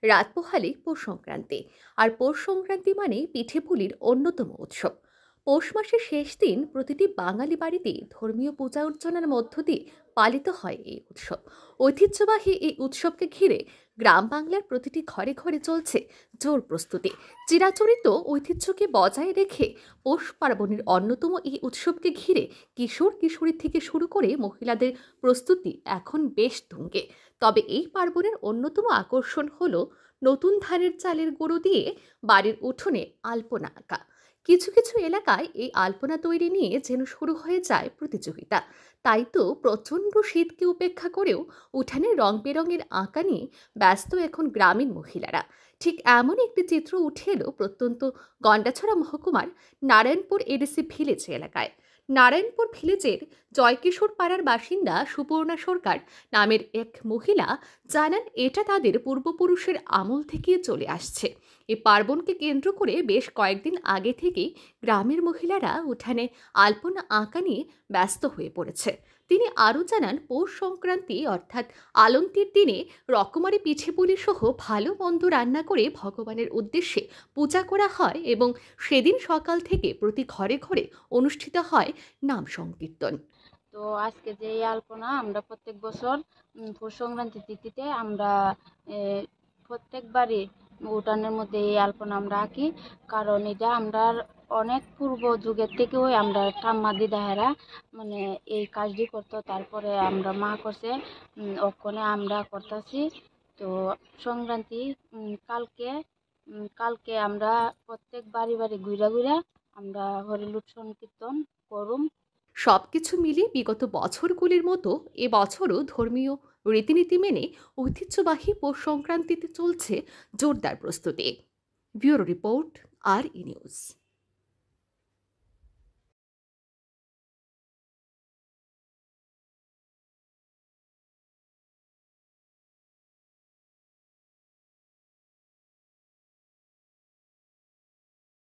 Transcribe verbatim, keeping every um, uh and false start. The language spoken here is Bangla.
রাত পোহালে পৌষ সংক্রান্তি। আর পৌষ সংক্রান্তি মানে পিঠে পুলির অন্যতম উৎসব। পৌষ মাসের শেষ দিন প্রতিটি বাঙালি বাড়িতে ধর্মীয় পূজা অর্চনার মধ্য দিয়ে পালিত হয় এই উৎসব। ঐতিহ্যবাহী এই উৎসবকে ঘিরে গ্রাম বাংলার প্রতিটি ঘরে ঘরে চলছে জোর প্রস্তুতি। চিরাচরিত ঐতিহ্যকে বজায় রেখে পৌষ পার্বণের অন্যতম এই উৎসবকে ঘিরে কিশোর কিশোরী থেকে শুরু করে মহিলাদের প্রস্তুতি এখন বেশ তুঙ্গে। তবে এই পার্বণের অন্যতম আকর্ষণ হলো নতুন ধানের চালের গুঁড়ো দিয়ে বাড়ির উঠোনে আলপনা আঁকা। কিছু কিছু এলাকায় এই আলপনা তৈরি নিয়ে যেন শুরু হয়ে যায় প্রতিযোগিতা। তাই তো প্রচণ্ড শীতকে উপেক্ষা করেও উঠানে রং বেরঙের আঁকা নিয়ে ব্যস্ত এখন গ্রামীণ মহিলারা। ঠিক এমন একটি চিত্র উঠে এলো প্রত্যন্ত গন্ডাছড়া মহকুমার নারায়ণপুর এডিসি ভিলেজ এলাকায়। নারায়ণপুর ভিলেজের জয়কিশোর পাড়ার বাসিন্দা সুপর্ণা সরকার নামের এক মহিলা জানান, এটা তাদের পূর্বপুরুষের আমল থেকে চলে আসছে। এই পার্বণকে কেন্দ্র করে বেশ কয়েকদিন আগে থেকেই গ্রামের মহিলারা উঠানে আলপনা আঁকা নিয়ে ব্যস্ত হয়ে পড়েছে। তিনি আরও জানান, পৌষ সংক্রান্তি অর্থাৎ আলন্তির দিনে রকমারি পিঠে পুলি সহ ভালো মন্দ রান্না করে ভগবানের উদ্দেশ্যে পূজা করা হয় এবং সেদিন সকাল থেকে প্রতি ঘরে ঘরে অনুষ্ঠিত হয় নাম সংকীর্তন। তো আজকে যে এই আলপনা আমরা প্রত্যেক বছর উম, পৌষ সংক্রান্তি তিথিতে আমরা এ, প্রত্যেকবারই উঠানের মধ্যে এই আলপনা আমরা আঁকি। কারণ এটা আমরা অনেক পূর্ব যুগের থেকেও আমরা ঠাম্মা দিদাহেরা মানে এই কাজটি করতো, তারপরে আমরা মা করছে, উম, ওখানে আমরা করতেছি। তো সংক্রান্তি উম, কালকে উম, কালকে আমরা প্রত্যেক বাড়ি বাড়ি ঘুরা ঘুরা আমরা হরিলুট সংকীর্তন করুম। সবকিছু মিলিয়ে বিগত বছরগুলির মতো এবছরও ধর্মীয় রীতিনীতি মেনে ঐতিহ্যবাহী পৌষ সংক্রান্তিতে চলছে জোরদার প্রস্তুতি। Bureau report, R E news.